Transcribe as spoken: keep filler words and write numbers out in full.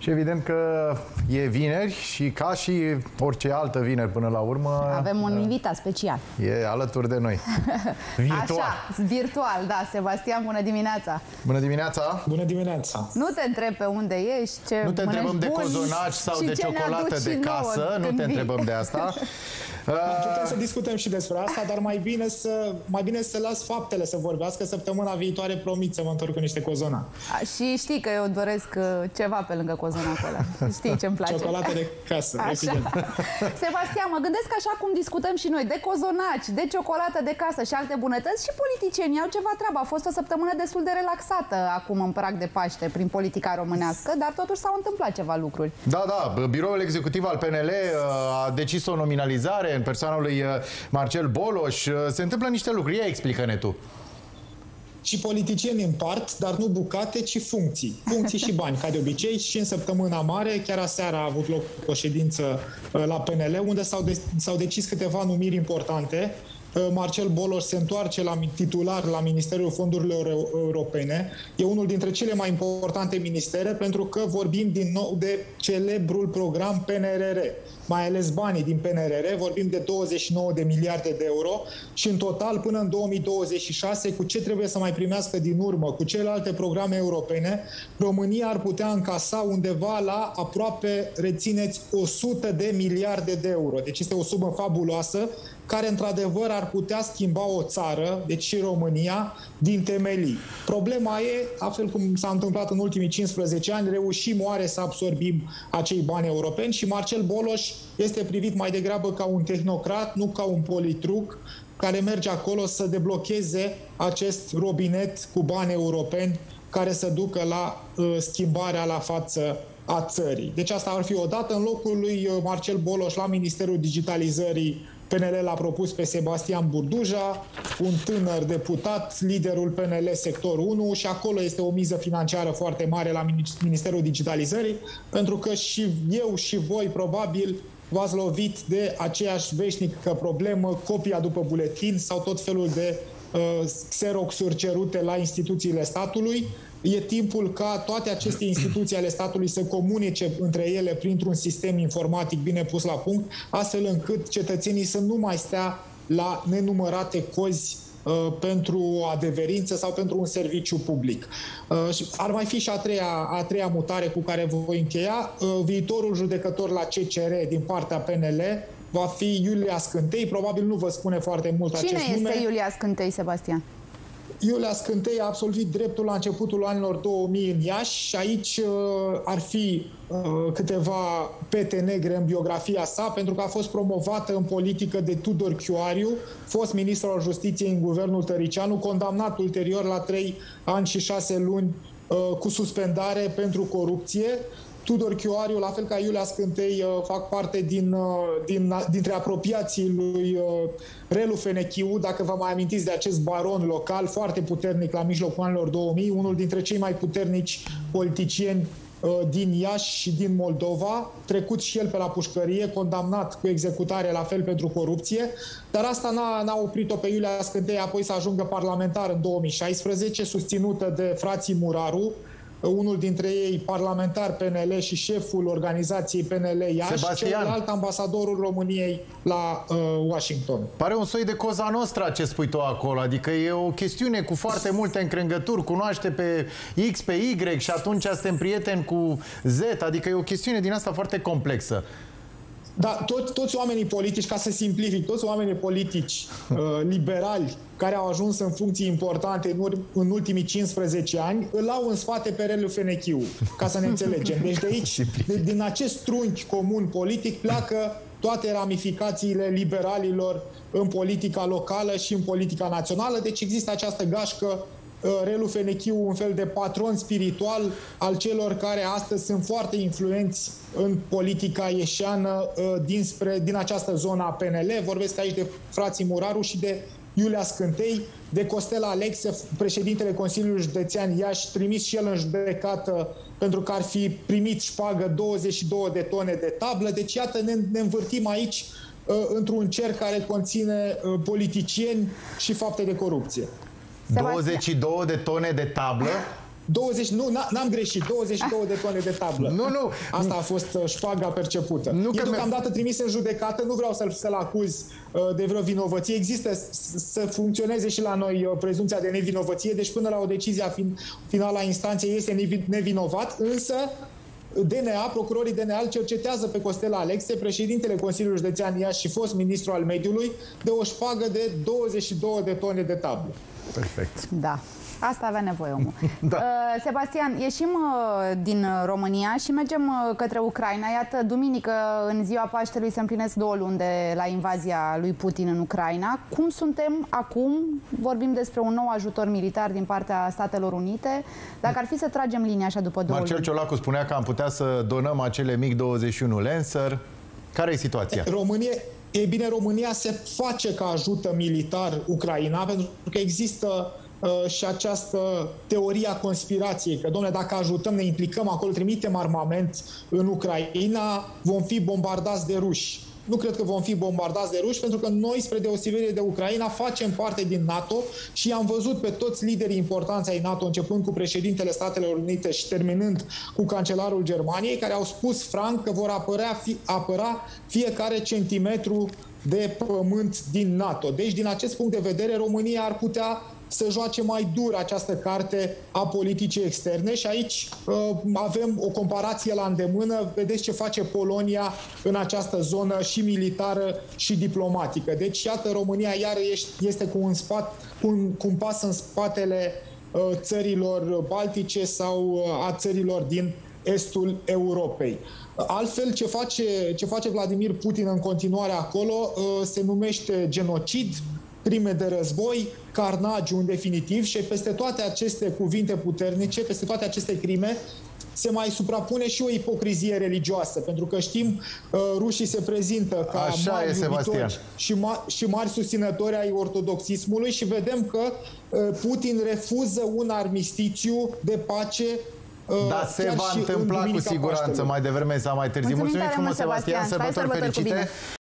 Și evident că e vineri și ca și orice altă vineri până la urmă... Avem un invitat special. E alături de noi. Virtual. Așa, virtual, da. Sebastian, bună dimineața! Bună dimineața! Bună dimineața! Nu te întreb pe unde ești, ce Nu te întrebăm de cozonaci sau de ciocolată de casă, nu te întrebăm de asta. Putem să discutăm și despre asta, dar mai bine să, mai bine să las faptele să vorbească. Săptămâna viitoare promit să mă întorc cu niște cozonaci. Și știi că eu doresc ceva pe lângă cozonacul ăla. Știi ce-mi place. Ciocolată de casă, așa. evident. Sebastian, mă gândesc așa cum discutăm și noi de cozonaci, de ciocolată de casă și alte bunătăți, și politicienii au ceva treabă. A fost o săptămână destul de relaxată acum în prag de Paște prin politica românească, dar totuși s-au întâmplat ceva lucruri. Da, da, biroul executiv al P N L a decis o nominalizare în persoana lui Marcel Boloș. Se întâmplă niște lucruri. Ia explică-ne tu. Și politicieni împart, dar nu bucate, ci funcții. Funcții și bani, ca de obicei. Și în săptămâna mare, chiar aseară a avut loc o ședință la P N L, unde s-au de s-au decis câteva numiri importante. Marcel Boloș se întoarce la titular la Ministerul Fondurilor Europene. E unul dintre cele mai importante ministere, pentru că vorbim din nou de celebrul program P N R R. Mai ales banii din P N R R, vorbim de douăzeci și nouă de miliarde de euro și în total până în două mii douăzeci și șase, cu ce trebuie să mai primească din urmă, cu celelalte programe europene, România ar putea încasa undeva la aproape, rețineți, o sută de miliarde de euro. Deci este o sumă fabuloasă care într-adevăr ar putea schimba o țară, deci și România, din temelii. Problema e, la fel cum s-a întâmplat în ultimii cincisprezece ani, reușim oare să absorbim acei bani europeni și Marcel Boloș este privit mai degrabă ca un tehnocrat, nu ca un politruc care merge acolo să deblocheze acest robinet cu bani europeni care să ducă la uh, schimbarea la față a țării. Deci asta ar fi o dată. În locul lui Marcel Boloș la Ministerul Digitalizării, P N L l-a propus pe Sebastian Burduja, un tânăr deputat, liderul P N L sector unu, și acolo este o miză financiară foarte mare la Ministerul Digitalizării, pentru că și eu și voi probabil v-ați lovit de aceeași veșnică problemă, copia după buletin sau tot felul de uh, xeroxuri cerute la instituțiile statului. E timpul ca toate aceste instituții ale statului să comunice între ele printr-un sistem informatic bine pus la punct, astfel încât cetățenii să nu mai stea la nenumărate cozi uh, pentru adeverință sau pentru un serviciu public. Uh, ar mai fi și a treia, a treia mutare cu care voi încheia. Uh, viitorul judecător la C C R din partea P N L va fi Iulia Scântei. Probabil nu vă spune foarte mult Cine acest nume. Cine este Iulia Scântei, Sebastian? Iulia Scântei a absolvit dreptul la începutul anilor două mii în Iași și aici uh, ar fi uh, câteva pete negre în biografia sa, pentru că a fost promovată în politică de Tudor Chiuariu, fost ministru al Justiției în guvernul Tăricianu, condamnat ulterior la trei ani și șase luni uh, cu suspendare pentru corupție. Tudor Chiuariu, la fel ca Iulia Scântei, fac parte din, din, dintre apropiații lui Relu Fenechiu, dacă vă mai amintiți de acest baron local foarte puternic la mijlocul anilor două mii, unul dintre cei mai puternici politicieni din Iași și din Moldova, trecut și el pe la pușcărie, condamnat cu executare la fel pentru corupție, dar asta n-a oprit-o pe Iulia Scântei apoi să ajungă parlamentar în două mii șaisprezece, susținută de frații Muraru, unul dintre ei parlamentar P N L și șeful organizației P N L Iași, Sebastian, celălalt ambasadorul României la uh, Washington. Pare un soi de Cosa Nostra ce spui tu acolo, adică e o chestiune cu foarte multe încrengături, cunoaște pe X, pe Y și atunci suntem prieteni cu Z, adică e o chestiune din asta foarte complexă. Da, tot, toți oamenii politici, ca să simplific, toți oamenii politici uh, liberali care au ajuns în funcții importante în, în ultimii cincisprezece ani, îl au în spate pe Relu Fenechiu, ca să ne înțelegem. Deci de aici, de, din acest trunchi comun politic, pleacă toate ramificațiile liberalilor în politica locală și în politica națională. Deci există această gașcă, Relu Fenechiu, un fel de patron spiritual al celor care astăzi sunt foarte influenți în politica ieșeană dinspre, din această zonă a P N L. Vorbesc aici de frații Muraru și de Iulia Scântei, de Costel Alexe, președintele Consiliului Județean Iași, trimis și el în judecată pentru că ar fi primit șpagă douăzeci și două de tone de tablă. Deci iată, ne, ne învârtim aici uh, într-un cerc care conține uh, politicieni și fapte de corupție. douăzeci și două de tone de tablă? douăzeci, nu, n-am greșit, douăzeci și două de tone de tablă. Nu, nu. Asta a fost șpaga percepută. Nu e deocamdată trimis în judecată, nu vreau să-l să acuz de vreo vinovăție. Există să funcționeze și la noi prezumția de nevinovăție, deci până la o decizie fin, finală a instanței este nevinovat, însă D N A, procurorii D N A îl cercetează pe Costel Alexe, președintele Consiliului Județean Iași și fost ministru al mediului, de o șpagă de douăzeci și două de tone de tablă. Perfect. Da. Asta avea nevoie omul. Da. uh, Sebastian, ieșim uh, din România și mergem uh, către Ucraina. Iată, duminică, în ziua Paștelui, se împlinesc două luni de la invazia lui Putin în Ucraina. Cum suntem acum? Vorbim despre un nou ajutor militar din partea Statelor Unite. Dacă ar fi să tragem linia așa după două Marcel luni. Ciolacu spunea că am putea să donăm acele MiG douăzeci și unu Lancer. Care e situația? România... Ei bine, România se face că ajută militar Ucraina, pentru că există uh, și această teorie a conspirației, că, domnule, dacă ajutăm, ne implicăm acolo, trimitem armament în Ucraina, vom fi bombardați de ruși. Nu cred că vom fi bombardați de ruși, pentru că noi, spre deosebire de Ucraina, facem parte din NATO și am văzut pe toți liderii importanți ai NATO, începând cu președintele Statelor Unite și terminând cu cancelarul Germaniei, care au spus franc că vor apărea, fi, apăra fiecare centimetru de pământ din NATO. Deci, din acest punct de vedere, România ar putea să joace mai dur această carte a politicii externe și aici uh, avem o comparație la îndemână. Vedeți ce face Polonia în această zonă și militară și diplomatică. Deci, iată, România iar este cu un, spat, cu un, cu un pas în spatele uh, țărilor baltice sau uh, a țărilor din estul Europei. Altfel, ce face, ce face Vladimir Putin în continuare acolo uh, se numește genocid, crime de război, carnagiu în definitiv, și peste toate aceste cuvinte puternice, peste toate aceste crime, se mai suprapune și o ipocrizie religioasă, pentru că știm, rușii se prezintă ca Așa mari e, iubitori și, ma și mari susținători ai ortodoxismului și vedem că Putin refuză un armistițiu de pace. Dar se va întâmpla cu siguranță mai devreme sau mai târziu. Mulțumim, Mulțumim frumos, Sebastian, sărbători fericite!